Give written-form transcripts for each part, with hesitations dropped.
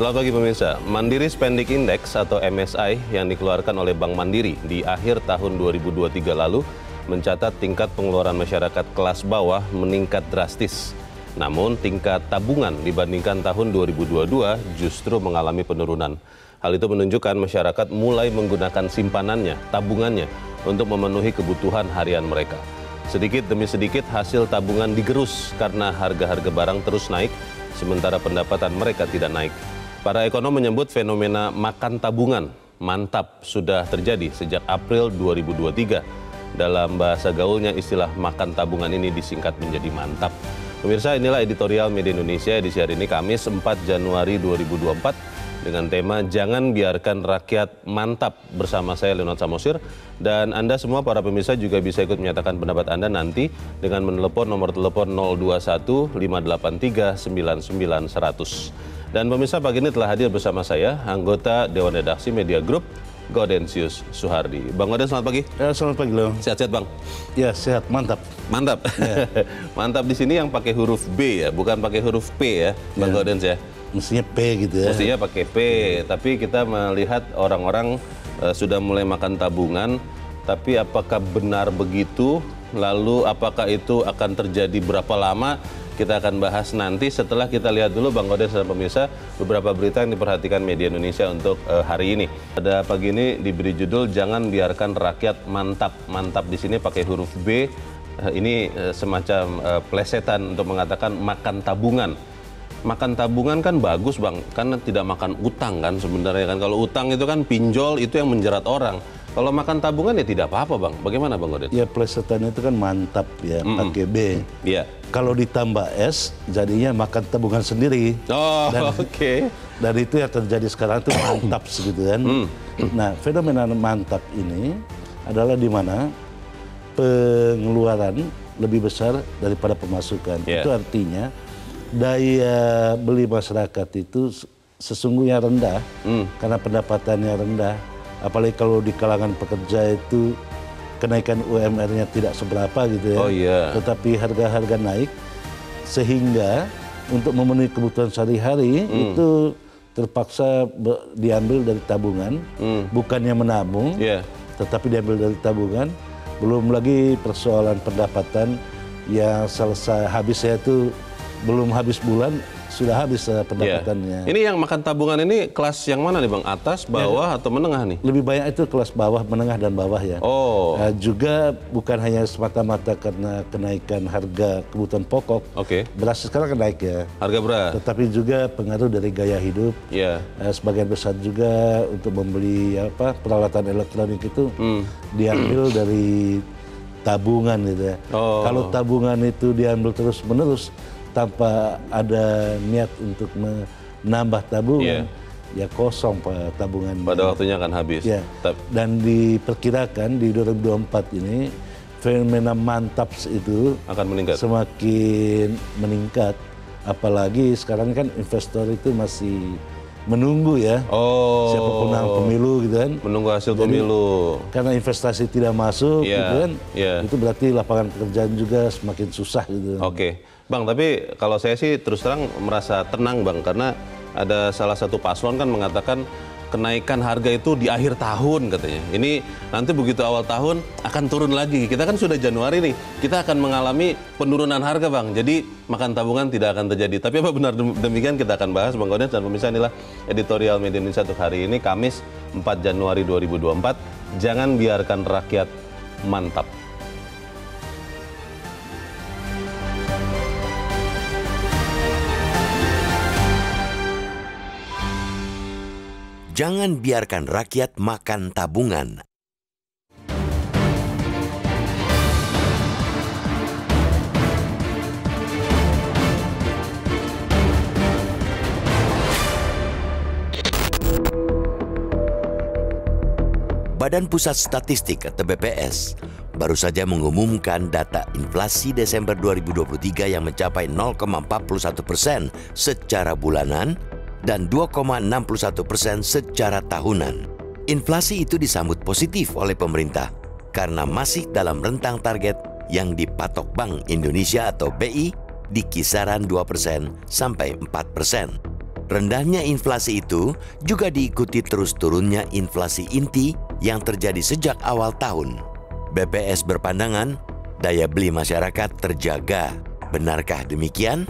Selamat pagi pemirsa. Mandiri Spending Index atau MSI yang dikeluarkan oleh Bank Mandiri di akhir tahun 2023 lalu mencatat tingkat pengeluaran masyarakat kelas bawah meningkat drastis. Namun tingkat tabungan dibandingkan tahun 2022 justru mengalami penurunan. Hal itu menunjukkan masyarakat mulai menggunakan simpanannya, tabungannya untuk memenuhi kebutuhan harian mereka. Sedikit demi sedikit hasil tabungan digerus karena harga-harga barang terus naik, sementara pendapatan mereka tidak naik. Para ekonom menyebut fenomena makan tabungan mantap sudah terjadi sejak April 2023. Dalam bahasa gaulnya istilah makan tabungan ini disingkat menjadi mantap. Pemirsa, inilah editorial Media Indonesia edisi hari ini Kamis 4 Januari 2024 dengan tema Jangan Biarkan Rakyat Mantap bersama saya Leonard Samosir. Dan Anda semua para pemirsa juga bisa ikut menyatakan pendapat Anda nanti dengan menelepon nomor telepon 021 583 99 100. Dan pemirsa, pagi ini telah hadir bersama saya anggota Dewan Redaksi Media Group Gaudensius Suhardi. Bang Gauden, selamat pagi. Ya, selamat pagi, Leo. Sehat-sehat, Bang? Ya, sehat, mantap. Mantap. Ya. Mantap di sini yang pakai huruf B ya, bukan pakai huruf P ya, Bang Gauden ya. Mestinya P gitu ya. Mestinya pakai P, tapi kita melihat orang-orang sudah mulai makan tabungan, tapi apakah benar begitu? Lalu apakah itu akan terjadi berapa lama? Kita akan bahas nanti setelah kita lihat dulu Bang Gauden dan pemirsa beberapa berita yang diperhatikan Media Indonesia untuk hari ini. Pada pagi ini diberi judul Jangan Biarkan Rakyat Mantap. Mantap di sini pakai huruf B. Ini semacam plesetan untuk mengatakan makan tabungan. Makan tabungan kan bagus, Bang, karena tidak makan utang kan sebenarnya kan. Kalau utang itu kan pinjol, itu yang menjerat orang. Kalau makan tabungan ya tidak apa-apa, Bang. Bagaimana, Bang Gauden? Ya, plesetan itu kan mantap ya, pakai B. Iya. Kalau ditambah S, jadinya makan tabungan sendiri. Oh, oke. Dan itu yang terjadi sekarang itu mantap gitu kan. Nah, fenomena mantap ini adalah di mana pengeluaran lebih besar daripada pemasukan. Yeah. Itu artinya daya beli masyarakat itu sesungguhnya rendah karena pendapatannya rendah. Apalagi kalau di kalangan pekerja itu kenaikan UMR-nya tidak seberapa gitu ya. Oh iya. Tetapi harga-harga naik sehingga untuk memenuhi kebutuhan sehari-hari itu terpaksa diambil dari tabungan, bukannya menabung, tetapi diambil dari tabungan. Belum lagi persoalan pendapatan yang selesai habisnya itu belum habis bulan sudah habis pendapatannya. Ini yang makan tabungan ini kelas yang mana nih, Bang? Atas, bawah, atau menengah nih? Lebih banyak itu kelas bawah, menengah, dan bawah ya. Oh. Juga bukan hanya semata-mata karena kenaikan harga kebutuhan pokok. Oke. Beras sekarang naik ya. Harga beras. Tetapi juga pengaruh dari gaya hidup. Iya. Sebagian besar juga untuk membeli peralatan elektronik itu diambil dari tabungan gitu ya. Oh. Kalau tabungan itu diambil terus-menerus tanpa ada niat untuk menambah tabungan, ya kosong tabungan. Pada waktunya akan habis. Ya. Dan diperkirakan di 2024 ini fenomena mantap itu akan meningkat. Semakin meningkat. Apalagi sekarang kan investor itu masih menunggu ya. Oh. Siapa pemenang pemilu gitu kan. Menunggu hasil pemilu. Karena investasi tidak masuk gitu kan. Itu berarti lapangan pekerjaan juga semakin susah gitu. Oke. Bang, tapi kalau saya sih terus terang merasa tenang, Bang, karena ada salah satu paslon kan mengatakan kenaikan harga itu di akhir tahun katanya. Ini nanti begitu awal tahun akan turun lagi. Kita kan sudah Januari nih, kita akan mengalami penurunan harga, Bang. Jadi makan tabungan tidak akan terjadi. Tapi apa benar demikian kita akan bahas, Bang Gauden dan pemirsa. Inilah editorial Media Indonesia untuk hari ini, Kamis 4 Januari 2024. Jangan biarkan rakyat mantap. Jangan biarkan rakyat makan tabungan. Badan Pusat Statistik atau BPS baru saja mengumumkan data inflasi Desember 2023 yang mencapai 0,41% secara bulanan dan 2,61% secara tahunan. Inflasi itu disambut positif oleh pemerintah karena masih dalam rentang target yang dipatok Bank Indonesia atau BI di kisaran 2% sampai 4%. Rendahnya inflasi itu juga diikuti terus turunnya inflasi inti yang terjadi sejak awal tahun. BPS berpandangan daya beli masyarakat terjaga. Benarkah demikian?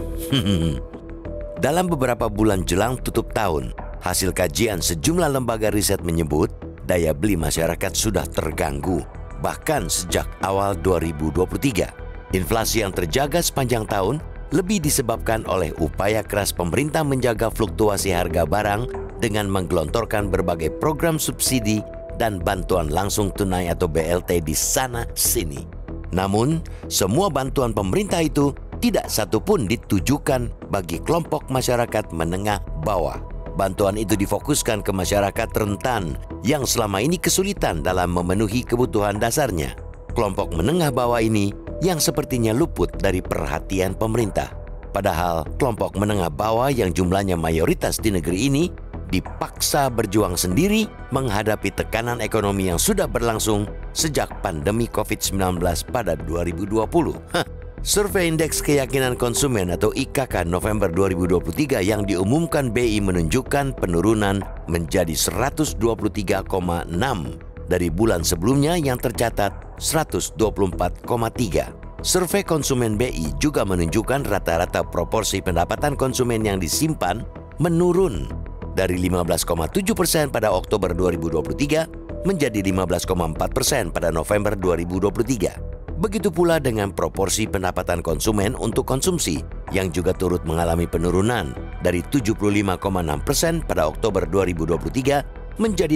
Dalam beberapa bulan jelang tutup tahun, hasil kajian sejumlah lembaga riset menyebut daya beli masyarakat sudah terganggu, bahkan sejak awal 2023. Inflasi yang terjaga sepanjang tahun lebih disebabkan oleh upaya keras pemerintah menjaga fluktuasi harga barang dengan menggelontorkan berbagai program subsidi dan bantuan langsung tunai atau BLT di sana-sini. Namun, semua bantuan pemerintah itu tidak satupun ditujukan bagi kelompok masyarakat menengah bawah. Bantuan itu difokuskan ke masyarakat rentan yang selama ini kesulitan dalam memenuhi kebutuhan dasarnya. Kelompok menengah bawah ini yang sepertinya luput dari perhatian pemerintah. Padahal kelompok menengah bawah yang jumlahnya mayoritas di negeri ini dipaksa berjuang sendiri menghadapi tekanan ekonomi yang sudah berlangsung sejak pandemi COVID-19 pada 2020. Survei Indeks Keyakinan Konsumen atau IKK November 2023 yang diumumkan BI menunjukkan penurunan menjadi 123,6 dari bulan sebelumnya yang tercatat 124,3. Survei konsumen BI juga menunjukkan rata-rata proporsi pendapatan konsumen yang disimpan menurun dari 15,7% pada Oktober 2023 menjadi 15,4% pada November 2023. Begitu pula dengan proporsi pendapatan konsumen untuk konsumsi yang juga turut mengalami penurunan dari 75,6% pada Oktober 2023 menjadi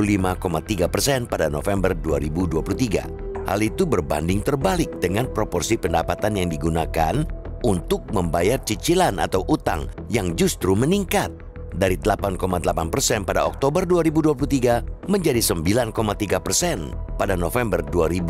75,3% pada November 2023. Hal itu berbanding terbalik dengan proporsi pendapatan yang digunakan untuk membayar cicilan atau utang yang justru meningkat dari 8,8% pada Oktober 2023 menjadi 9,3% pada November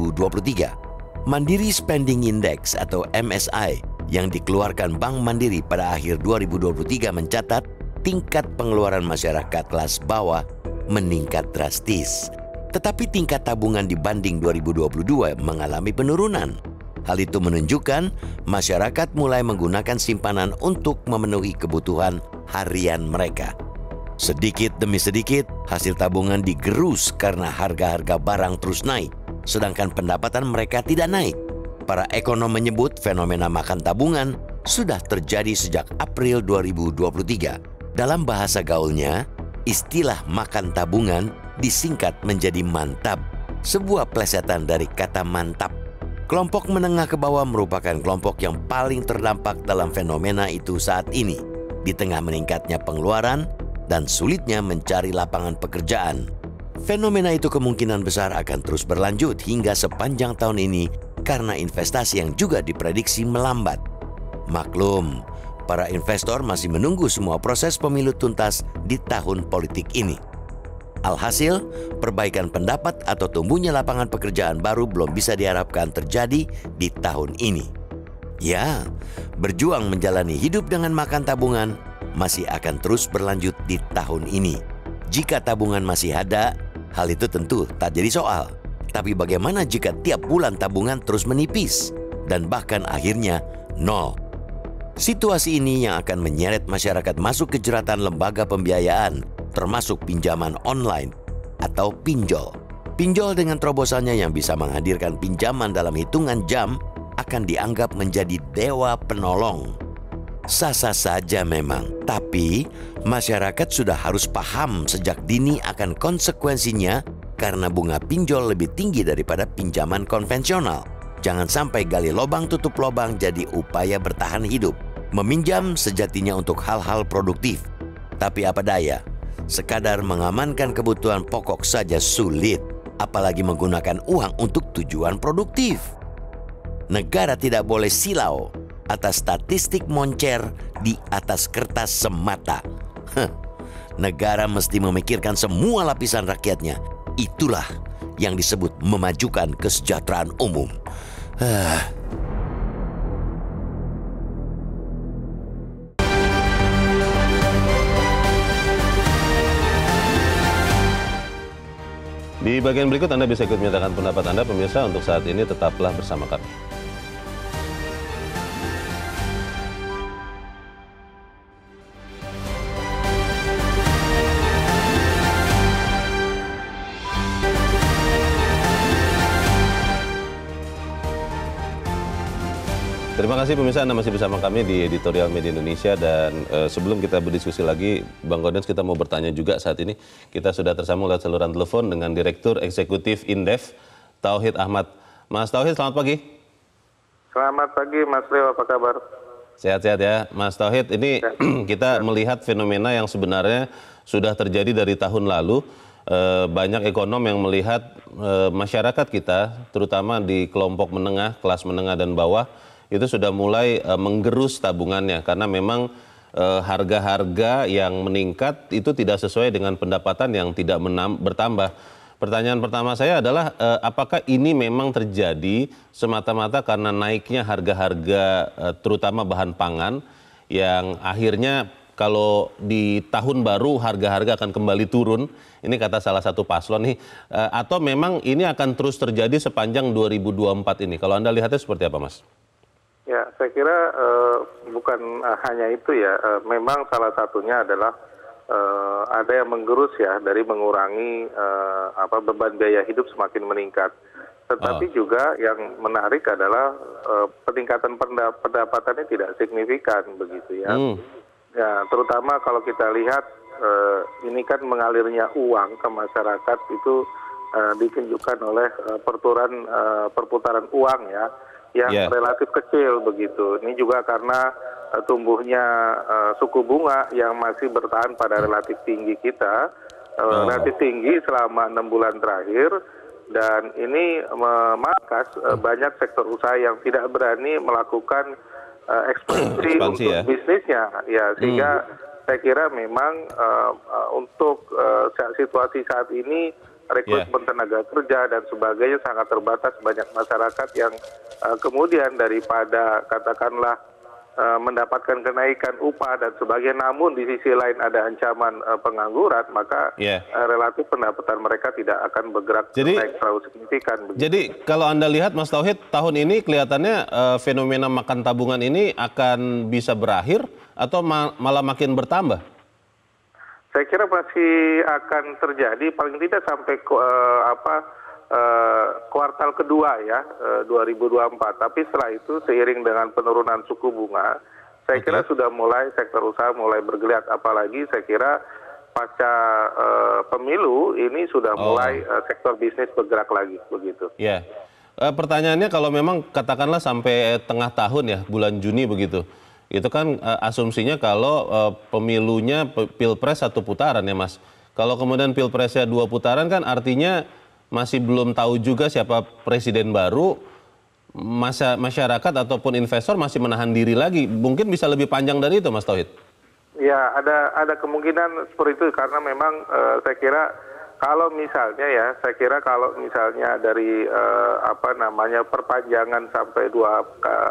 2023. Mandiri Spending Index atau MSI yang dikeluarkan Bank Mandiri pada akhir 2023 mencatat tingkat pengeluaran masyarakat kelas bawah meningkat drastis. Tetapi tingkat tabungan dibanding 2022 mengalami penurunan. Hal itu menunjukkan masyarakat mulai menggunakan simpanan untuk memenuhi kebutuhan harian mereka. Sedikit demi sedikit, hasil tabungan digerus karena harga-harga barang terus naik, sedangkan pendapatan mereka tidak naik. Para ekonom menyebut fenomena makan tabungan sudah terjadi sejak April 2023. Dalam bahasa gaulnya, istilah makan tabungan disingkat menjadi mantap, sebuah plesetan dari kata mantap. Kelompok menengah ke bawah merupakan kelompok yang paling terdampak dalam fenomena itu saat ini, di tengah meningkatnya pengeluaran dan sulitnya mencari lapangan pekerjaan. Fenomena itu kemungkinan besar akan terus berlanjut hingga sepanjang tahun ini karena investasi yang juga diprediksi melambat. Maklum, para investor masih menunggu semua proses pemilu tuntas di tahun politik ini. Alhasil, perbaikan pendapat atau tumbuhnya lapangan pekerjaan baru belum bisa diharapkan terjadi di tahun ini. Ya, berjuang menjalani hidup dengan makan tabungan masih akan terus berlanjut di tahun ini. Jika tabungan masih ada, hal itu tentu tak jadi soal. Tapi bagaimana jika tiap bulan tabungan terus menipis dan bahkan akhirnya nol? Situasi ini yang akan menyeret masyarakat masuk ke jeratan lembaga pembiayaan, termasuk pinjaman online atau pinjol. Pinjol dengan terobosannya yang bisa menghadirkan pinjaman dalam hitungan jam akan dianggap menjadi dewa penolong. Sah-sah saja memang, tapi masyarakat sudah harus paham sejak dini akan konsekuensinya karena bunga pinjol lebih tinggi daripada pinjaman konvensional. Jangan sampai gali lobang tutup lobang jadi upaya bertahan hidup. Meminjam sejatinya untuk hal-hal produktif. Tapi apa daya, sekadar mengamankan kebutuhan pokok saja sulit, apalagi menggunakan uang untuk tujuan produktif. Negara tidak boleh silau atas statistik moncer di atas kertas semata. Negara mesti memikirkan semua lapisan rakyatnya. Itulah yang disebut memajukan kesejahteraan umum. Di bagian berikut Anda bisa ikut menyatakan pendapat Anda, pemirsa. Untuk saat ini tetaplah bersama kami. Terima kasih pemirsa, Anda masih bersama kami di Editorial Media Indonesia, dan sebelum kita berdiskusi lagi, Bang Gaudens, kita mau bertanya juga saat ini. Kita sudah tersambung lewat saluran telepon dengan Direktur Eksekutif Indef, Tauhid Ahmad. Mas Tauhid, selamat pagi. Selamat pagi Mas Leo, apa kabar? Sehat-sehat ya Mas Tauhid. Ini kita melihat fenomena yang sebenarnya sudah terjadi dari tahun lalu. Banyak ekonom yang melihat masyarakat kita, terutama di kelompok menengah, kelas menengah dan bawah, itu sudah mulai menggerus tabungannya karena memang harga-harga yang meningkat itu tidak sesuai dengan pendapatan yang tidak bertambah. Pertanyaan pertama saya adalah apakah ini memang terjadi semata-mata karena naiknya harga-harga terutama bahan pangan yang akhirnya kalau di tahun baru harga-harga akan kembali turun, ini kata salah satu paslon nih, atau memang ini akan terus terjadi sepanjang 2024 ini? Kalau Anda lihatnya seperti apa, Mas? Ya, saya kira bukan hanya itu ya. Memang salah satunya adalah ada yang menggerus ya dari mengurangi beban biaya hidup semakin meningkat. Tetapi juga yang menarik adalah peningkatan pendapatannya tidak signifikan begitu ya. Ya, terutama kalau kita lihat ini kan mengalirnya uang ke masyarakat itu ditunjukkan oleh perputaran uang ya. Yang relatif kecil begitu. Ini juga karena tumbuhnya suku bunga yang masih bertahan pada relatif tinggi kita, relatif tinggi selama 6 bulan terakhir, dan ini memangkas banyak sektor usaha yang tidak berani melakukan ekspansi untuk bisnisnya, ya sehingga saya kira memang untuk situasi saat ini rekrutmen tenaga kerja dan sebagainya sangat terbatas. Banyak masyarakat yang kemudian daripada katakanlah mendapatkan kenaikan upah dan sebagainya, namun di sisi lain ada ancaman pengangguran, maka relatif pendapatan mereka tidak akan bergerak naik terlalu signifikan. Jadi kalau Anda lihat Mas Tauhid, tahun ini kelihatannya fenomena makan tabungan ini akan bisa berakhir atau malah makin bertambah? Saya kira masih akan terjadi paling tidak sampai kuartal kedua ya 2024. Tapi setelah itu seiring dengan penurunan suku bunga, saya kira sudah mulai sektor usaha mulai bergeliat. Apalagi saya kira pasca pemilu ini sudah mulai sektor bisnis bergerak lagi begitu. Ya. Pertanyaannya kalau memang katakanlah sampai tengah tahun ya, bulan Juni begitu. Itu kan asumsinya kalau pemilunya pilpres 1 putaran ya Mas. Kalau kemudian pilpresnya 2 putaran kan artinya masih belum tahu juga siapa presiden baru, masyarakat ataupun investor masih menahan diri lagi. Mungkin bisa lebih panjang dari itu Mas Tauhid? Ya, ada kemungkinan seperti itu karena memang saya kira kalau misalnya dari perpanjangan sampai dua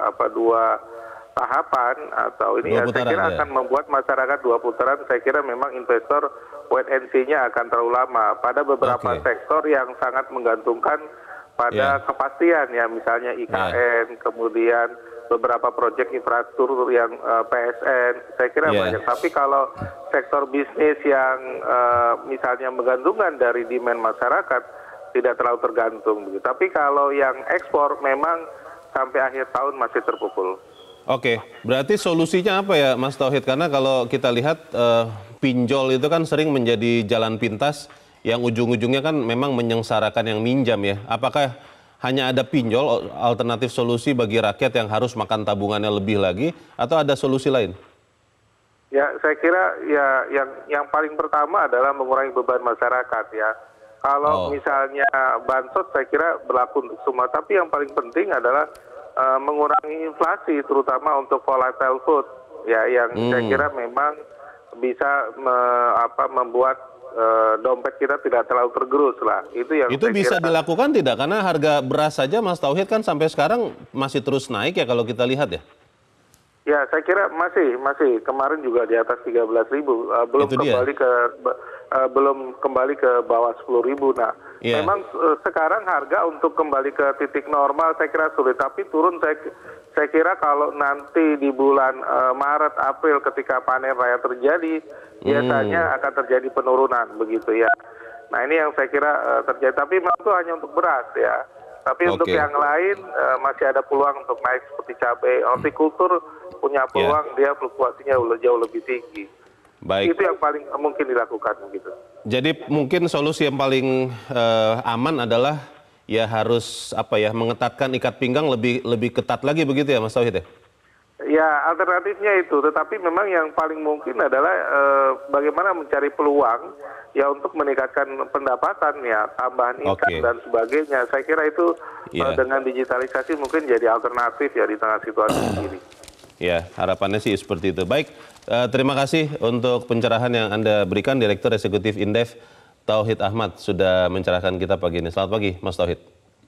tahapan atau ini saya kira akan membuat masyarakat 2 putaran. Saya kira memang investor wait and see-nya akan terlalu lama pada beberapa sektor yang sangat menggantungkan pada kepastian ya, misalnya IKN, kemudian beberapa proyek infrastruktur yang PSN, saya kira banyak. Tapi kalau sektor bisnis yang misalnya menggantungkan dari demand masyarakat tidak terlalu tergantung begitu. Tapi kalau yang ekspor memang sampai akhir tahun masih terpukul. Oke, berarti solusinya apa ya Mas Tauhid? Karena kalau kita lihat pinjol itu kan sering menjadi jalan pintas yang ujung-ujungnya kan memang menyengsarakan yang minjam ya. Apakah hanya ada pinjol alternatif solusi bagi rakyat yang harus makan tabungannya lebih lagi, atau ada solusi lain? Ya, saya kira ya yang paling pertama adalah mengurangi beban masyarakat ya. Kalau misalnya bansos saya kira berlaku untuk semua, tapi yang paling penting adalah mengurangi inflasi terutama untuk volatile food ya, yang saya kira memang bisa membuat dompet kita tidak terlalu tergerus lah. Itu bisa dilakukan tidak? Karena harga beras saja Mas Tauhid kan sampai sekarang masih terus naik ya kalau kita lihat ya. Ya, saya kira masih kemarin juga di atas 13.000, belum kembali ke bawah 10.000. Nah, memang sekarang harga untuk kembali ke titik normal saya kira sulit, tapi turun saya kira kalau nanti di bulan Maret April ketika panen raya terjadi biasanya akan terjadi penurunan begitu ya. Nah, ini yang saya kira terjadi, tapi memang itu hanya untuk beras ya. Tapi untuk yang lain masih ada peluang untuk naik seperti cabai. Hortikultur punya peluang, dia fluktuasinya jauh lebih tinggi. Baik. Itu yang paling mungkin dilakukan gitu. Jadi mungkin solusi yang paling aman adalah ya harus mengetatkan ikat pinggang lebih ketat lagi begitu ya Mas Tauhid ya? Ya, alternatifnya itu, tetapi memang yang paling mungkin adalah bagaimana mencari peluang ya untuk meningkatkan pendapatan ya, tambahan income dan sebagainya. Saya kira itu dengan digitalisasi mungkin jadi alternatif ya di tengah situasi ini. Ya, harapannya sih seperti itu. Baik, terima kasih untuk pencerahan yang Anda berikan, Direktur Eksekutif Indef Tauhid Ahmad sudah mencerahkan kita pagi ini. Selamat pagi, Mas Tauhid.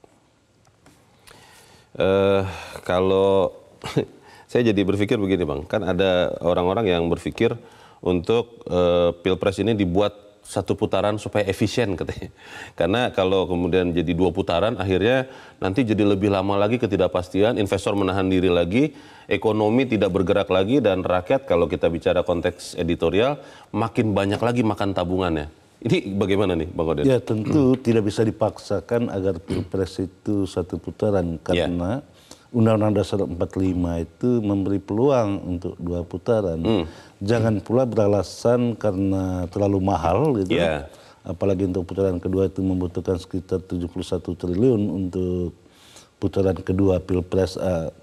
Kalau saya jadi berpikir begini Bang, kan ada orang-orang yang berpikir untuk Pilpres ini dibuat satu putaran supaya efisien katanya. Karena kalau kemudian jadi 2 putaran akhirnya nanti jadi lebih lama lagi ketidakpastian, investor menahan diri lagi, ekonomi tidak bergerak lagi, dan rakyat kalau kita bicara konteks editorial makin banyak lagi makan tabungannya. Ini bagaimana nih Bang Oden? Ya tentu tidak bisa dipaksakan agar Pilpres itu satu putaran karena Undang-Undang Dasar 45 itu memberi peluang untuk 2 putaran. Jangan pula beralasan karena terlalu mahal gitu. Apalagi untuk putaran kedua itu membutuhkan sekitar 71 triliun untuk putaran kedua Pilpres.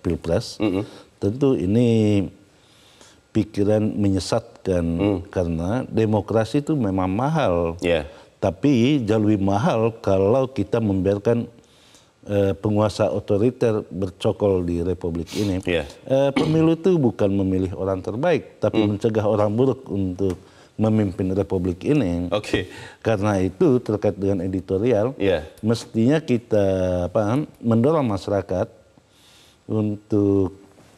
Tentu ini pikiran menyesatkan karena demokrasi itu memang mahal. Tapi jauh lebih mahal kalau kita membiarkan penguasa otoriter bercokol di republik ini. Pemilu itu bukan memilih orang terbaik, tapi mencegah orang buruk untuk memimpin republik ini. Karena itu terkait dengan editorial, mestinya kita mendorong masyarakat untuk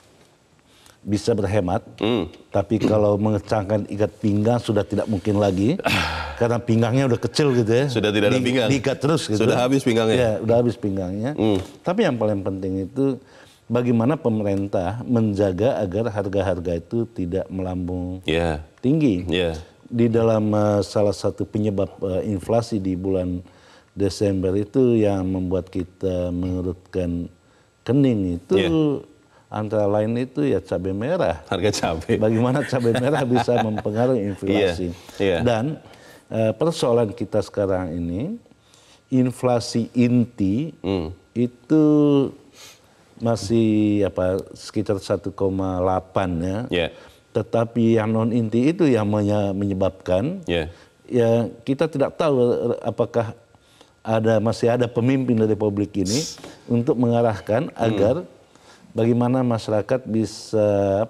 bisa berhemat, tapi kalau mengecangkan ikat pinggang sudah tidak mungkin lagi, karena pinggangnya udah kecil gitu ya. Sudah tidak ada pinggang. Diikat terus gitu. Sudah habis pinggangnya. Ya, udah habis pinggangnya. Tapi yang paling penting itu bagaimana pemerintah menjaga agar harga-harga itu tidak melambung tinggi. Di dalam salah satu penyebab inflasi di bulan Desember itu yang membuat kita mengerutkan kening itu antara lain itu ya cabai merah. Harga cabai. Bagaimana cabai merah bisa mempengaruhi inflasi. Dan persoalan kita sekarang ini, inflasi inti itu masih sekitar 1,8 ya. Tetapi yang non inti itu yang menyebabkan ya kita tidak tahu apakah masih ada pemimpin dari republik ini untuk mengarahkan agar bagaimana masyarakat bisa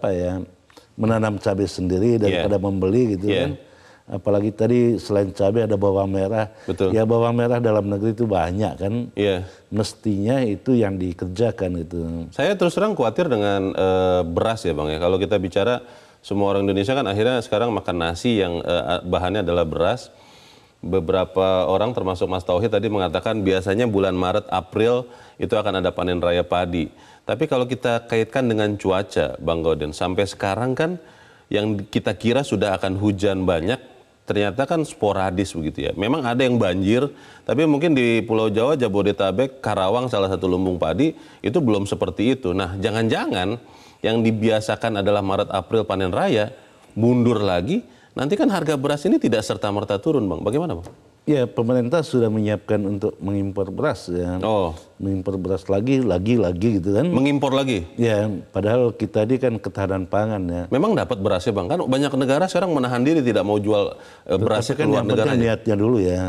menanam cabai sendiri daripada membeli gitu kan. Apalagi tadi selain cabai ada bawang merah. Ya bawang merah dalam negeri itu banyak kan. Mestinya itu yang dikerjakan itu. Saya terus terang khawatir dengan beras ya Bang ya. Kalau kita bicara semua orang Indonesia kan akhirnya sekarang makan nasi yang bahannya adalah beras. Beberapa orang termasuk Mas Tauhid tadi mengatakan biasanya bulan Maret, April itu akan ada panen raya padi. Tapi kalau kita kaitkan dengan cuaca, Bang Oden, sampai sekarang kan yang kita kira sudah akan hujan banyak, ternyata kan sporadis begitu ya. Memang ada yang banjir, tapi mungkin di Pulau Jawa, Jabodetabek, Karawang, salah satu lumbung padi, itu belum seperti itu. Nah, jangan-jangan yang dibiasakan adalah Maret, April panen raya, mundur lagi, nanti kan harga beras ini tidak serta-merta turun, Bang. Bagaimana, Bang? Ya, pemerintah sudah menyiapkan untuk mengimpor beras ya. Mengimpor beras lagi gitu kan. Mengimpor lagi? Ya, padahal kita ini kan ketahanan pangan ya. Memang dapat berasnya Bang? Kan banyak negara sekarang menahan diri tidak mau jual berasnya ke luar negara. Yang niatnya dulu ya.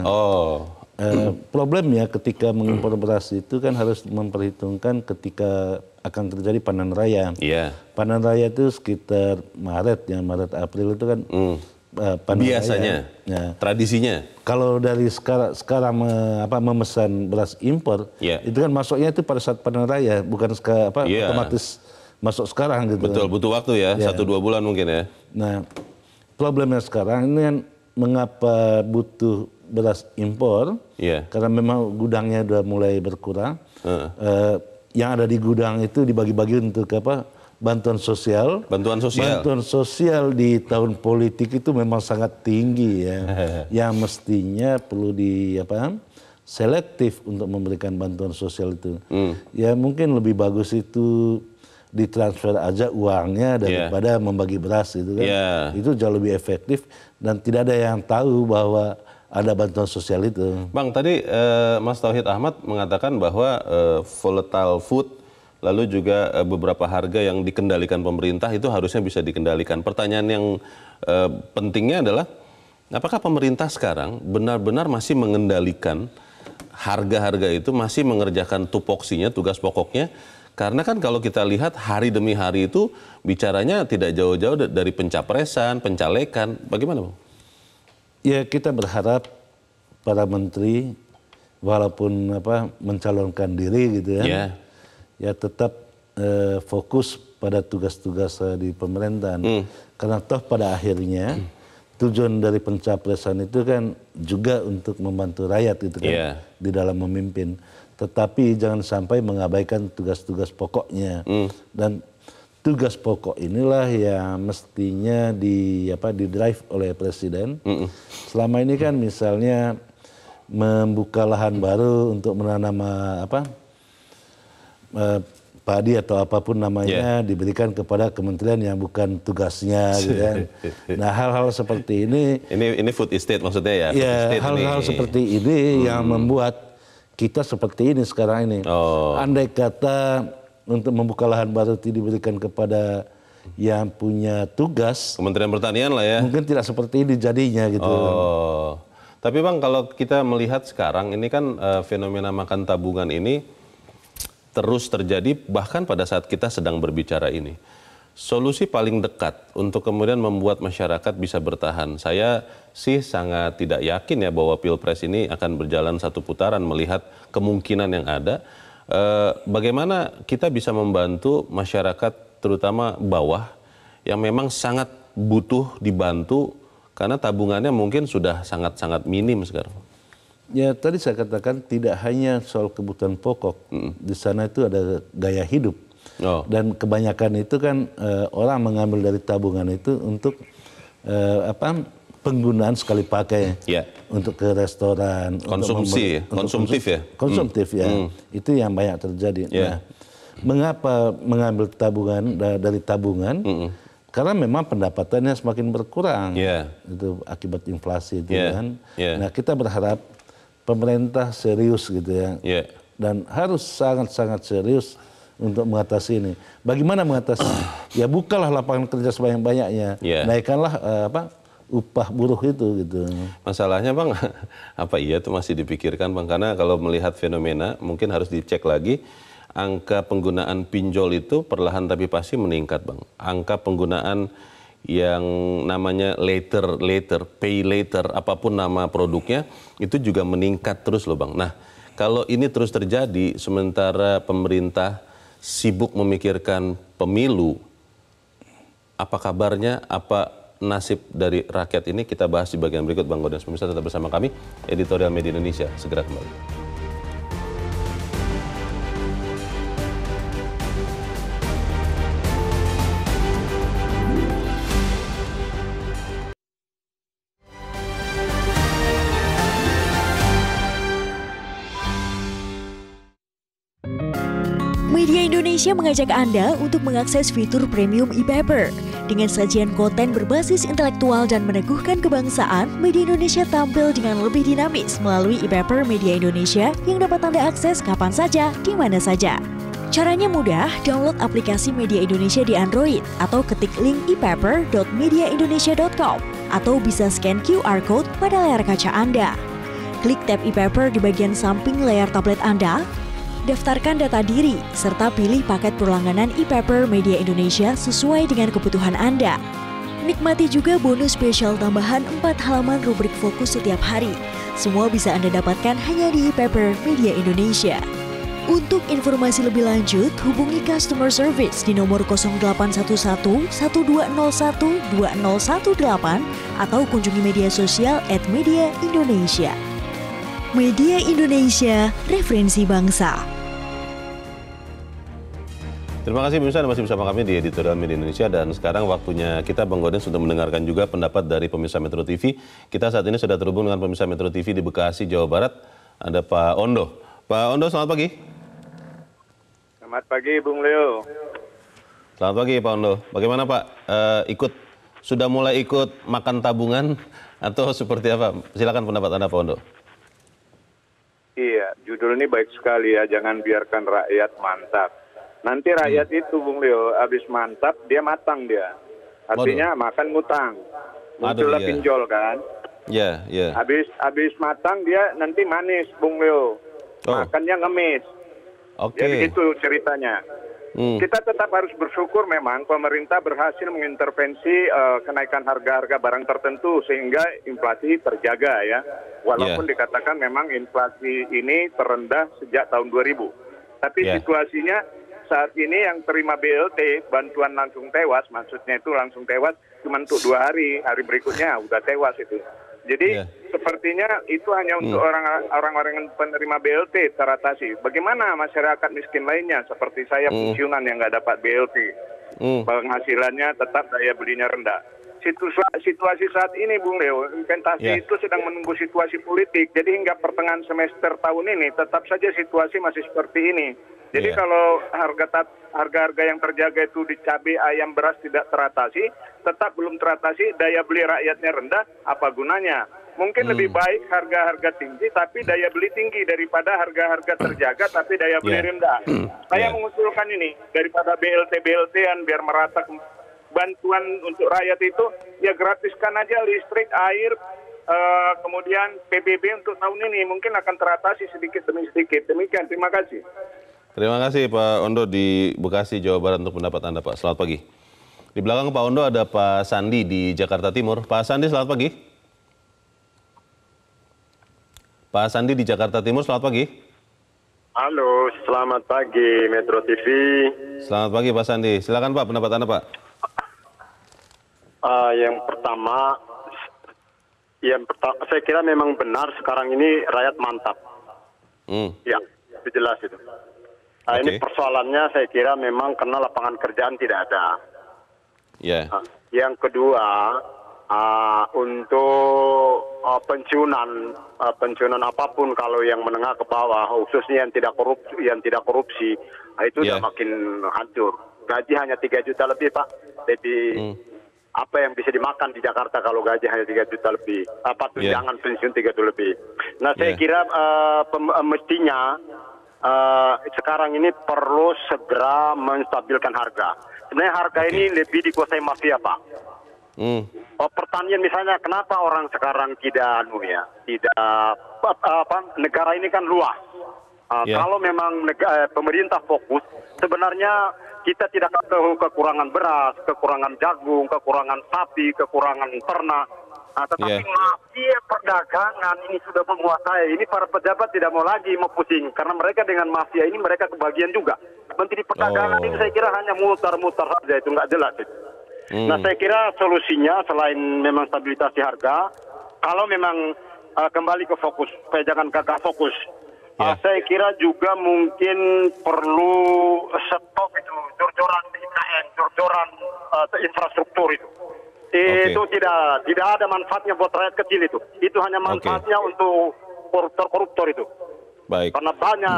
Problemnya ketika mengimpor beras itu kan harus memperhitungkan ketika akan terjadi panen raya. Panen raya itu sekitar Maret April itu kan biasanya raya. Tradisinya. Kalau dari sekarang memesan beras impor, itu kan masuknya itu pada saat panen raya, bukan otomatis masuk sekarang gitu. Betul, butuh waktu ya, 1-2 bulan mungkin ya. Nah, problemnya sekarang ini kan mengapa butuh beras impor? Karena memang gudangnya udah mulai berkurang. Yang ada di gudang itu dibagi-bagi untuk bantuan sosial. Bantuan sosial di tahun politik itu memang sangat tinggi ya. Yang mestinya perlu selektif untuk memberikan bantuan sosial itu. Ya mungkin lebih bagus itu ditransfer aja uangnya daripada membagi beras gitu kan. Itu jauh lebih efektif dan tidak ada yang tahu bahwa ada bantuan sosial itu. Bang, tadi Mas Tauhid Ahmad mengatakan bahwa volatile food lalu juga beberapa harga yang dikendalikan pemerintah itu harusnya bisa dikendalikan. Pertanyaan yang pentingnya adalah apakah pemerintah sekarang benar-benar masih mengendalikan harga-harga itu, masih mengerjakan tupoksinya, tugas pokoknya? Karena kan kalau kita lihat hari demi hari itu bicaranya tidak jauh-jauh dari pencapresan, pencalekan. Bagaimana, Bang? Ya kita berharap para menteri walaupun mencalonkan diri gitu ya, ya tetap fokus pada tugas-tugas di pemerintahan. Karena toh pada akhirnya tujuan dari pencapresan itu kan juga untuk membantu rakyat gitu kan di dalam memimpin. Tetapi jangan sampai mengabaikan tugas-tugas pokoknya. Dan tugas pokok inilah yang mestinya di drive oleh presiden. Selama ini kan misalnya membuka lahan baru untuk menanam padi atau apapun namanya diberikan kepada kementerian yang bukan tugasnya gitu kan. Nah, hal-hal seperti ini food estate maksudnya ya. Ya, hal-hal seperti ini yang membuat kita seperti ini sekarang ini. Andai kata untuk membuka lahan baru diberikan kepada yang punya tugas, Kementerian Pertanian lah ya. Mungkin tidak seperti ini jadinya gitu. Tapi Bang, kalau kita melihat sekarang ini kan fenomena makan tabungan ini terus terjadi bahkan pada saat kita sedang berbicara ini. Solusi paling dekat untuk kemudian membuat masyarakat bisa bertahan. Saya sih sangat tidak yakin ya bahwa Pilpres ini akan berjalan satu putaran melihat kemungkinan yang ada. Bagaimana kita bisa membantu masyarakat terutama bawah yang memang sangat butuh dibantu karena tabungannya mungkin sudah sangat-sangat minim sekarang. Ya tadi saya katakan tidak hanya soal kebutuhan pokok, di sana itu ada gaya hidup. Dan kebanyakan itu kan orang mengambil dari tabungan itu untuk penggunaan sekali pakai, untuk ke restoran, konsumtif ya. Itu yang banyak terjadi. Nah, mengapa mengambil tabungan dari tabungan? Karena memang pendapatannya semakin berkurang, itu akibat inflasi itu kan. Nah kita berharap pemerintah serius gitu ya, dan harus sangat-sangat serius untuk mengatasi ini. Bagaimana mengatasi? Ya bukalah lapangan kerja sebanyak-banyaknya, naikkanlah upah buruh itu gitu. Masalahnya Bang, apa iya itu masih dipikirkan Bang? Karena kalau melihat fenomena mungkin harus dicek lagi. Angka penggunaan pinjol itu perlahan tapi pasti meningkat Bang. Angka penggunaan yang namanya later, pay later, apapun nama produknya, itu juga meningkat terus loh Bang. Nah, kalau ini terus terjadi, sementara pemerintah sibuk memikirkan pemilu, apa kabarnya, apa nasib dari rakyat ini? Kita bahas di bagian berikut Bang Gaudens. Pemirsa tetap bersama kami, Editorial Media Indonesia, segera kembali. Media Indonesia mengajak Anda untuk mengakses fitur premium e-paper. Dengan sajian konten berbasis intelektual dan meneguhkan kebangsaan, Media Indonesia tampil dengan lebih dinamis melalui e-paper Media Indonesia yang dapat Anda akses kapan saja, di mana saja. Caranya mudah, download aplikasi Media Indonesia di Android atau ketik link e-paper.mediaindonesia.com atau bisa scan QR Code pada layar kaca Anda. Klik tab e-paper di bagian samping layar tablet Anda, daftarkan data diri, serta pilih paket berlangganan e-paper Media Indonesia sesuai dengan kebutuhan Anda. Nikmati juga bonus spesial tambahan 4 halaman rubrik fokus setiap hari. Semua bisa Anda dapatkan hanya di e-paper Media Indonesia. Untuk informasi lebih lanjut, hubungi customer service di nomor 0811 1201 2018 atau kunjungi media sosial @mediaindonesia. Media Indonesia, referensi bangsa. Terima kasih pemirsa, Anda masih bersama kami di Editorial Media Indonesia, dan sekarang waktunya kita Bang Gaudens untuk mendengarkan juga pendapat dari pemirsa Metro TV. Kita saat ini sudah terhubung dengan pemirsa Metro TV di Bekasi, Jawa Barat. Ada Pak Ondo. Pak Ondo, selamat pagi. Selamat pagi, Bung Leo. Selamat pagi, Pak Ondo. Bagaimana Pak? Sudah mulai ikut makan tabungan atau seperti apa? Silakan pendapat Anda, Pak Ondo. Iya, judul ini baik sekali ya. Jangan biarkan rakyat mantap. Nanti rakyat itu, Bung Leo, habis mantap, dia matang dia. Artinya makan ngutang. Muncullah pinjol kan. Iya, iya. Habis matang dia nanti manis, Bung Leo. Makannya ngemis. Oke. Jadi itu ceritanya. Kita tetap harus bersyukur memang pemerintah berhasil mengintervensi kenaikan harga-harga barang tertentu sehingga inflasi terjaga ya. Walaupun dikatakan memang inflasi ini terendah sejak tahun 2000. Tapi situasinya saat ini yang terima BLT, bantuan langsung tewas, maksudnya itu langsung tewas cuma untuk 2 hari, hari berikutnya udah tewas itu. Jadi sepertinya itu hanya untuk orang-orang yang penerima BLT teratasi. Bagaimana masyarakat miskin lainnya seperti saya pensiunan yang nggak dapat BLT, penghasilannya tetap daya belinya rendah. Situasi saat ini, Bung Leo, investasi itu sedang menunggu situasi politik. Jadi hingga pertengahan semester tahun ini tetap saja situasi masih seperti ini. Jadi kalau harga-harga yang terjaga itu di cabai, ayam, beras tidak teratasi, tetap belum teratasi, daya beli rakyatnya rendah, apa gunanya? Mungkin lebih baik harga-harga tinggi tapi daya beli tinggi daripada harga-harga terjaga tapi daya beli rendah. Saya mengusulkan ini, daripada BLT-BLT-an biar merata bantuan untuk rakyat itu, ya gratiskan aja listrik, air, kemudian PBB untuk tahun ini mungkin akan teratasi sedikit demi sedikit. Demikian, terima kasih. Terima kasih Pak Ondo di Bekasi, Jawa Barat untuk pendapat Anda, Pak. Selamat pagi. Di belakang Pak Ondo ada Pak Sandi di Jakarta Timur. Pak Sandi, selamat pagi. Pak Sandi di Jakarta Timur, selamat pagi. Halo, selamat pagi Metro TV. Selamat pagi Pak Sandi. Silakan Pak, pendapat Anda Pak. Yang pertama, saya kira memang benar sekarang ini rakyat mantap. Ya, itu jelas itu. Ini persoalannya saya kira memang karena lapangan kerjaan tidak ada. Yang kedua, untuk pensiunan apapun kalau yang menengah ke bawah, khususnya yang tidak korupsi, itu sudah makin hancur. Gaji hanya 3 juta lebih Pak. Jadi apa yang bisa dimakan di Jakarta kalau gaji hanya 3 juta lebih? Tunjangan pensiun 3 juta lebih. Nah saya kira mestinya sekarang ini perlu segera menstabilkan harga. Sebenarnya harga ini lebih dikuasai mafia Pak. Pertanian misalnya, kenapa orang sekarang tidak negara ini kan luas. Kalau memang pemerintah fokus, sebenarnya kita tidak tahu kekurangan beras, kekurangan jagung, kekurangan sapi, kekurangan ternak. Tetapi mafia perdagangan ini sudah menguasai. Ini para pejabat tidak mau lagi mau pusing karena mereka dengan mafia ini mereka kebagian juga. Menteri perdagangan ini saya kira hanya mutar-mutar saja, itu nggak jelas. Nah saya kira solusinya selain memang stabilisasi harga, kalau memang kembali ke fokus, supaya jangan gagal fokus. Saya kira juga mungkin perlu stop itu jor-joran IKN, jor-joran infrastruktur itu. Itu tidak ada manfaatnya buat rakyat kecil itu. Itu hanya manfaatnya untuk koruptor-koruptor itu. Baik. Karena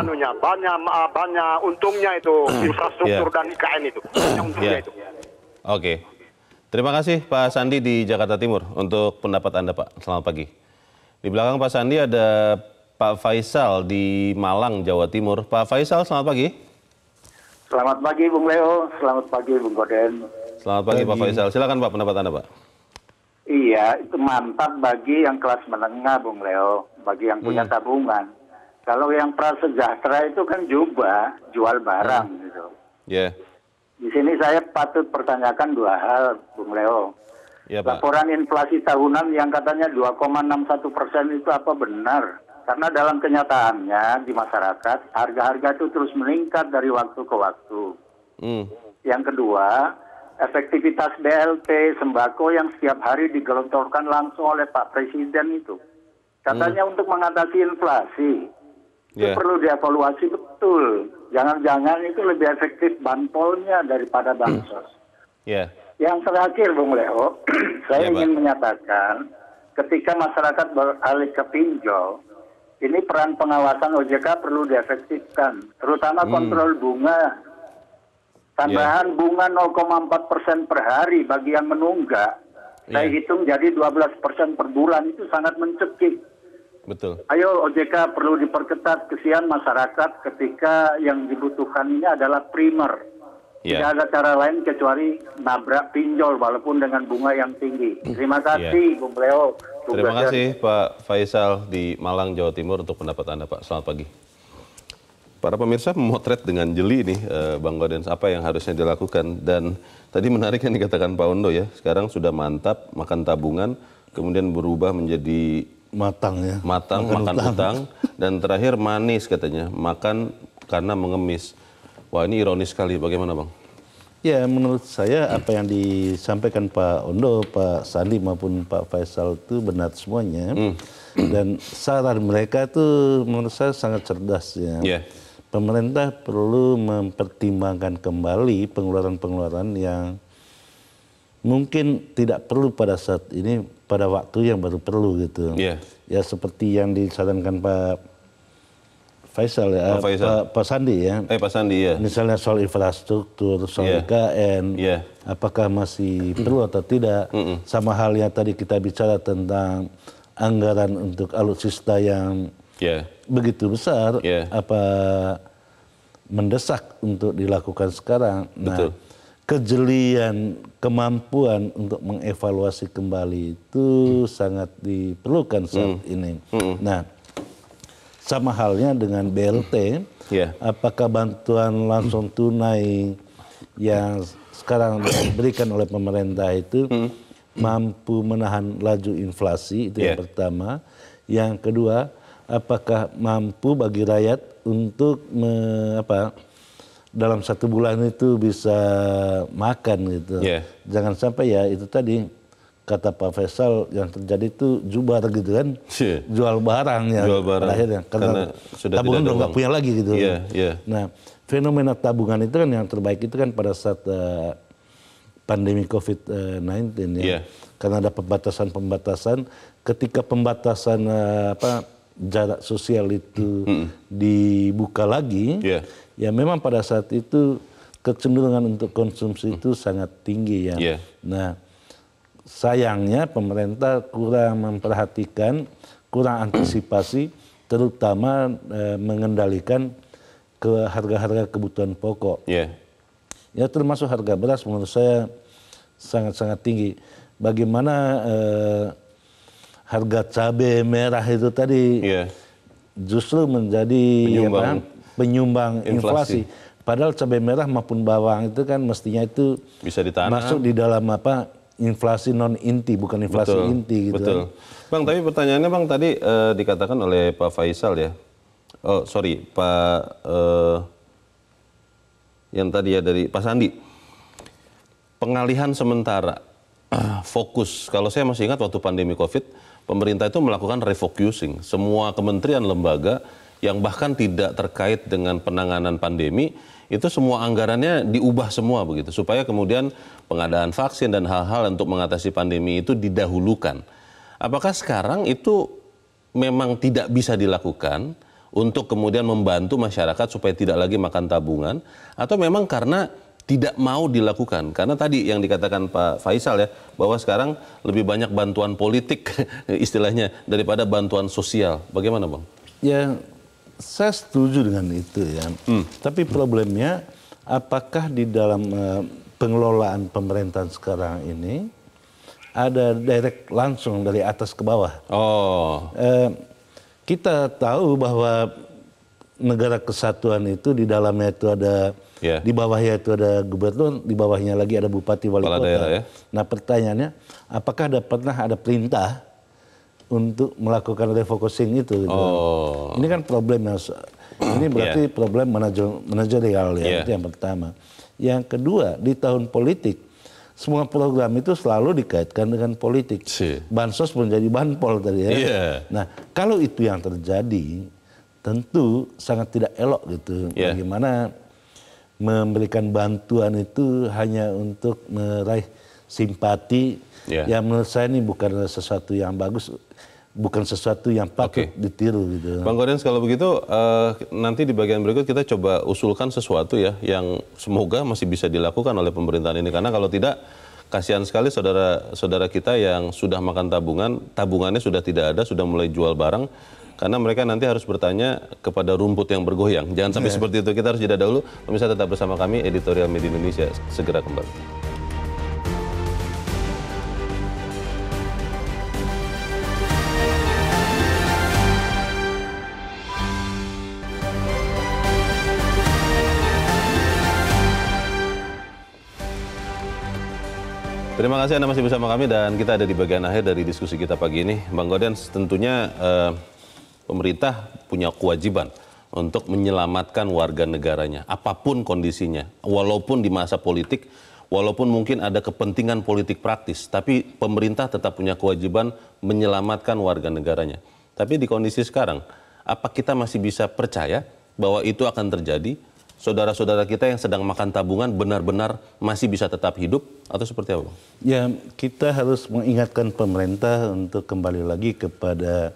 banyak untungnya itu infrastruktur dan IKN itu. Banyak untungnya itu. Oke. Terima kasih Pak Sandi di Jakarta Timur untuk pendapat Anda Pak. Selamat pagi. Di belakang Pak Sandi ada Pak Faisal di Malang, Jawa Timur. Pak Faisal, selamat pagi. Selamat pagi Bung Leo, selamat pagi Bung Koden. Selamat pagi Pak Faisal. Silakan Pak pendapat Anda Pak. Iya, itu mantap bagi yang kelas menengah Bung Leo, bagi yang punya tabungan. Kalau yang prasejahtera itu kan juga jual barang gitu. Di sini saya patut pertanyakan 2 hal Bung Leo. Laporan inflasi tahunan yang katanya 2,61% itu apa benar? Karena dalam kenyataannya di masyarakat harga-harga itu terus meningkat dari waktu ke waktu. Yang kedua, efektivitas BLT sembako yang setiap hari digelontorkan langsung oleh Pak Presiden itu. Katanya untuk mengatasi inflasi. Itu perlu dievaluasi betul. Jangan-jangan itu lebih efektif banpolnya daripada bansos. Yang terakhir Bung Leo, saya ingin menyatakan ketika masyarakat beralih ke pinjol, ini peran pengawasan OJK perlu diefektifkan, terutama kontrol bunga. Tambahan bunga 0,4% per hari bagi yang menunggak, saya hitung jadi 12% per bulan, itu sangat mencekik. Betul. Ayo OJK perlu diperketat, kesian masyarakat ketika yang dibutuhkan ini adalah primer. Tidak ada cara lain kecuali nabrak pinjol walaupun dengan bunga yang tinggi. Terima kasih Bung Leo. Terima kasih Pak Faisal di Malang, Jawa Timur untuk pendapat Anda Pak. Selamat pagi. Para pemirsa memotret dengan jeli nih Bang Gaudens apa yang harusnya dilakukan. Dan tadi menarik yang dikatakan Pak Ondo ya. Sekarang sudah mantap makan tabungan, kemudian berubah menjadi matang ya. Matang, makan utang. Dan terakhir manis katanya, makan karena mengemis. Wah ini ironis sekali, bagaimana Bang? Ya menurut saya apa yang disampaikan Pak Ondo, Pak Sandi maupun Pak Faisal itu benar semuanya. Dan saran mereka itu menurut saya sangat cerdas ya. Pemerintah perlu mempertimbangkan kembali pengeluaran-pengeluaran yang mungkin tidak perlu pada saat ini, pada waktu yang baru perlu gitu. Ya seperti yang disarankan Pak Faisal ya, Pak Sandi ya. Pak Sandi ya. Misalnya soal infrastruktur, soal IKN, apakah masih perlu atau tidak. Sama halnya tadi kita bicara tentang anggaran untuk alutsista yang begitu besar, apa mendesak untuk dilakukan sekarang. Nah, kejelian, kemampuan untuk mengevaluasi kembali itu sangat diperlukan saat ini. Nah, sama halnya dengan BLT, apakah bantuan langsung tunai yang sekarang diberikan oleh pemerintah itu mampu menahan laju inflasi, itu yang pertama. Yang kedua, apakah mampu bagi rakyat untuk dalam 1 bulan itu bisa makan gitu. Jangan sampai ya itu tadi kata Pak Faisal yang terjadi itu jubar gitu kan, jual barang ya akhirnya karena sudah tabungan udah nggak punya lagi gitu. Nah fenomena tabungan itu kan yang terbaik itu kan pada saat pandemi COVID-19 ya, karena ada pembatasan-pembatasan. Ketika pembatasan jarak sosial itu dibuka lagi, ya memang pada saat itu kecenderungan untuk konsumsi itu sangat tinggi ya. Nah sayangnya pemerintah kurang memperhatikan, kurang antisipasi, terutama mengendalikan ke harga-harga kebutuhan pokok. Ya termasuk harga beras menurut saya sangat-sangat tinggi. Bagaimana harga cabai merah itu tadi justru menjadi penyumbang inflasi. Padahal cabai merah maupun bawang itu kan mestinya itu bisa masuk di dalam inflasi non inti, bukan inflasi inti gitu. Bang, tapi pertanyaannya Bang tadi dikatakan oleh Pak Faisal ya. Pak yang tadi ya dari Pak Sandi. Pengalihan sementara fokus. Kalau saya masih ingat waktu pandemi Covid, pemerintah itu melakukan refocusing. Semua kementerian lembaga yang bahkan tidak terkait dengan penanganan pandemi itu semua anggarannya diubah semua begitu supaya kemudian pengadaan vaksin dan hal-hal untuk mengatasi pandemi itu didahulukan. Apakah sekarang itu memang tidak bisa dilakukan untuk kemudian membantu masyarakat supaya tidak lagi makan tabungan, atau memang karena tidak mau dilakukan? Karena tadi yang dikatakan Pak Faisal ya, bahwa sekarang lebih banyak bantuan politik istilahnya daripada bantuan sosial. Bagaimana Bang? Ya saya setuju dengan itu ya. Tapi problemnya apakah di dalam pengelolaan pemerintahan sekarang ini ada direct langsung dari atas ke bawah? Kita tahu bahwa negara kesatuan itu di dalamnya itu ada, di bawahnya itu ada gubernur, di bawahnya lagi ada bupati, wali kota. Daerah, ya? Nah pertanyaannya, apakah pernah ada perintah untuk melakukan refocusing itu? Gitu? Ini kan problem yang ini berarti problem manajerial ya, itu yang pertama. Yang kedua, di tahun politik semua program itu selalu dikaitkan dengan politik. Bansos menjadi banpol tadi ya. Nah, kalau itu yang terjadi, tentu sangat tidak elok gitu. Bagaimana memberikan bantuan itu hanya untuk meraih simpati, yang menurut saya ini bukan sesuatu yang bagus. bukan sesuatu yang patut ditiru gitu. Bang Gaudens, kalau begitu nanti di bagian berikut kita coba usulkan sesuatu ya yang semoga masih bisa dilakukan oleh pemerintahan ini, karena kalau tidak kasihan sekali saudara-saudara kita yang sudah makan tabungan, tabungannya sudah tidak ada, sudah mulai jual barang, karena mereka nanti harus bertanya kepada rumput yang bergoyang. Jangan sampai seperti itu. Kita harus jeda dahulu. Pemirsa tetap bersama kami, Editorial Media Indonesia segera kembali. Terima kasih Anda masih bersama kami dan kita ada di bagian akhir dari diskusi kita pagi ini. Bang Gaudens, tentunya pemerintah punya kewajiban untuk menyelamatkan warga negaranya, apapun kondisinya. Walaupun di masa politik, walaupun mungkin ada kepentingan politik praktis, tapi pemerintah tetap punya kewajiban menyelamatkan warga negaranya. Tapi di kondisi sekarang, apa kita masih bisa percaya bahwa itu akan terjadi? Saudara-saudara kita yang sedang makan tabungan benar-benar masih bisa tetap hidup atau seperti apa, Bang? Ya, kita harus mengingatkan pemerintah untuk kembali lagi kepada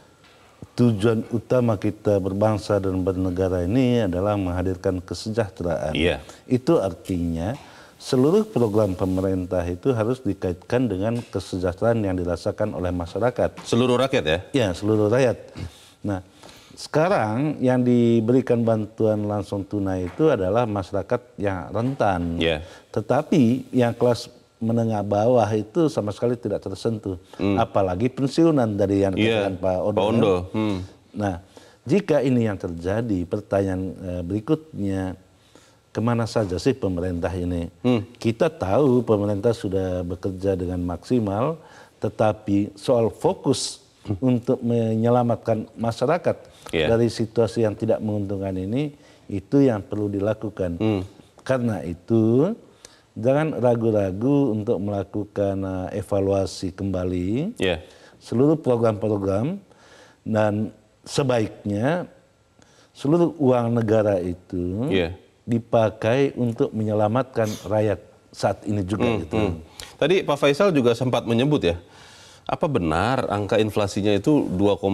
tujuan utama kita berbangsa dan bernegara ini adalah menghadirkan kesejahteraan. Iya. Itu artinya seluruh program pemerintah itu harus dikaitkan dengan kesejahteraan yang dirasakan oleh masyarakat. Seluruh rakyat ya? Ya, seluruh rakyat. Nah, sekarang yang diberikan bantuan langsung tunai itu adalah masyarakat yang rentan. Yeah. Tetapi yang kelas menengah bawah itu sama sekali tidak tersentuh. Apalagi pensiunan dari yang dikatakan Pak Ondo. Nah, jika ini yang terjadi, pertanyaan berikutnya, kemana saja sih pemerintah ini? Kita tahu pemerintah sudah bekerja dengan maksimal, tetapi soal fokus untuk menyelamatkan masyarakat dari situasi yang tidak menguntungkan ini, itu yang perlu dilakukan. Karena itu jangan ragu-ragu untuk melakukan evaluasi kembali seluruh program-program, dan sebaiknya seluruh uang negara itu dipakai untuk menyelamatkan rakyat saat ini juga. Gitu. Tadi Pak Faisal juga sempat menyebut ya, apa benar angka inflasinya itu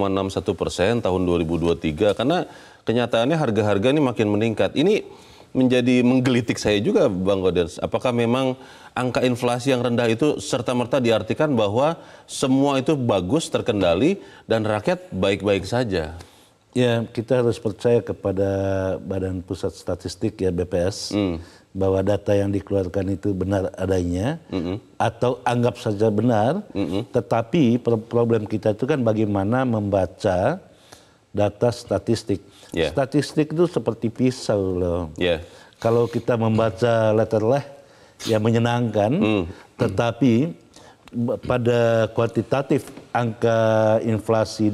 2,61% tahun 2023? Karena kenyataannya harga-harga ini makin meningkat. Ini menjadi menggelitik saya juga, Bang Gaudens. Apakah memang angka inflasi yang rendah itu serta-merta diartikan bahwa semua itu bagus, terkendali, dan rakyat baik-baik saja? Ya, kita harus percaya kepada Badan Pusat Statistik ya, BPS, bahwa data yang dikeluarkan itu benar adanya, atau anggap saja benar, tetapi problem kita itu kan bagaimana membaca data statistik. Statistik itu seperti pisau loh. Kalau kita membaca letterleh, ya menyenangkan, tetapi pada kuantitatif angka inflasi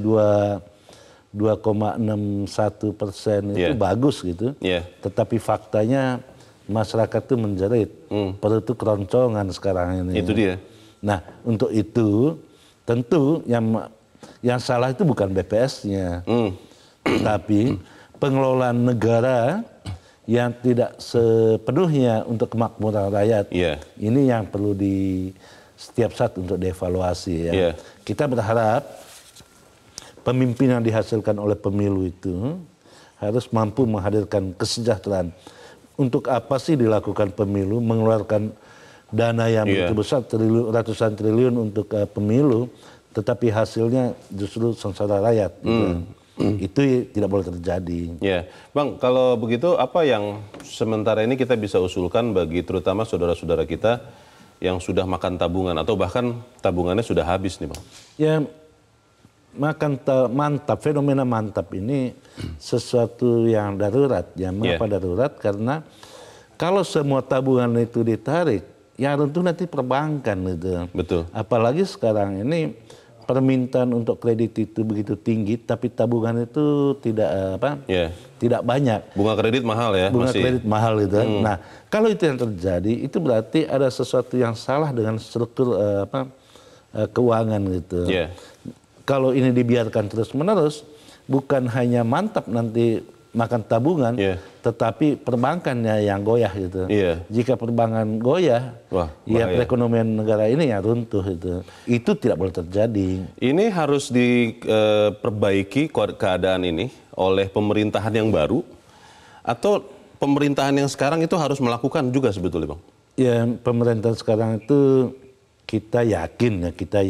2,61% itu bagus gitu, tetapi faktanya masyarakat itu menjerit, perut itu keroncongan sekarang ini. Itu dia. Nah, untuk itu tentu yang salah itu bukan BPS-nya, tapi pengelolaan negara yang tidak sepenuhnya untuk kemakmuran rakyat. Ini yang perlu di setiap saat untuk dievaluasi ya. Kita berharap pemimpin yang dihasilkan oleh pemilu itu harus mampu menghadirkan kesejahteraan. Untuk apa sih dilakukan pemilu, mengeluarkan dana yang begitu besar, ratusan triliun untuk pemilu, tetapi hasilnya justru sengsara rakyat. Itu tidak boleh terjadi. Bang, kalau begitu apa yang sementara ini kita bisa usulkan bagi terutama saudara-saudara kita yang sudah makan tabungan atau bahkan tabungannya sudah habis nih, Bang? Ya, mantap, fenomena mantap ini sesuatu yang darurat. Ya, mengapa darurat? Karena kalau semua tabungan itu ditarik, yang runtuh nanti perbankan gitu. Betul. Apalagi sekarang ini permintaan untuk kredit itu begitu tinggi, tapi tabungan itu tidak banyak. Bunga kredit mahal ya? Bunga kredit mahal gitu. Nah, kalau itu yang terjadi, itu berarti ada sesuatu yang salah dengan struktur keuangan gitu. Kalau ini dibiarkan terus-menerus, bukan hanya mantap nanti makan tabungan, tetapi perbankannya yang goyah gitu. Jika perbankan goyah, ya perekonomian negara ini ya runtuh itu. Itu tidak boleh terjadi. Ini harus diperbaiki keadaan ini oleh pemerintahan yang baru, atau pemerintahan yang sekarang itu harus melakukan juga sebetulnya, Bang? Ya, pemerintahan sekarang itu kita yakin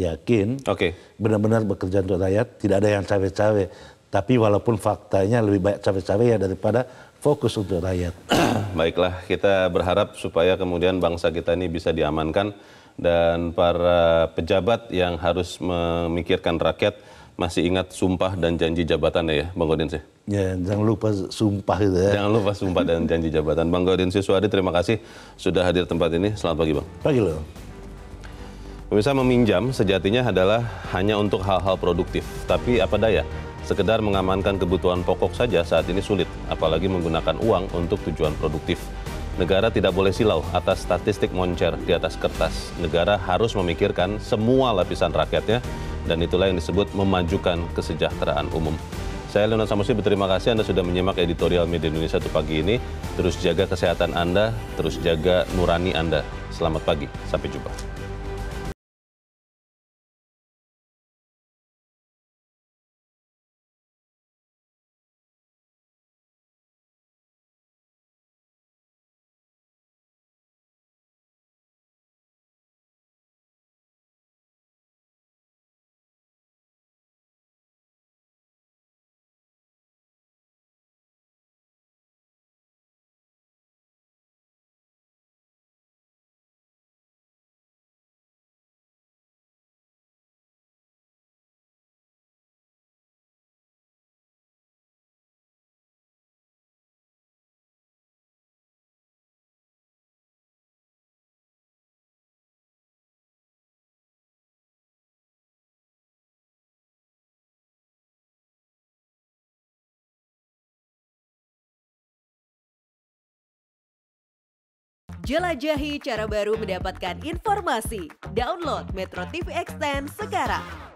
benar-benar bekerja untuk rakyat, tidak ada yang cawe-cawe. Tapi walaupun faktanya lebih banyak cawe-cawe ya daripada fokus untuk rakyat. Baiklah, kita berharap supaya kemudian bangsa kita ini bisa diamankan dan para pejabat yang harus memikirkan rakyat masih ingat sumpah dan janji jabatannya ya, Bang Gaudin. Ya, jangan lupa sumpah itu ya. Jangan lupa sumpah dan janji jabatan. Bang Gaudin Siswadi, terima kasih sudah hadir tempat ini. Selamat pagi, Bang. Pagi loh. Pemirsa, meminjam sejatinya adalah hanya untuk hal-hal produktif. Tapi apa daya, sekedar mengamankan kebutuhan pokok saja saat ini sulit, apalagi menggunakan uang untuk tujuan produktif. Negara tidak boleh silau atas statistik moncer di atas kertas. Negara harus memikirkan semua lapisan rakyatnya, dan itulah yang disebut memajukan kesejahteraan umum. Saya Leonard Samusi berterima kasih Anda sudah menyimak editorial Media Indonesia pagi ini. Terus jaga kesehatan Anda, terus jaga nurani Anda. Selamat pagi, sampai jumpa. Jelajahi cara baru mendapatkan informasi. Download Metro TV Extend sekarang.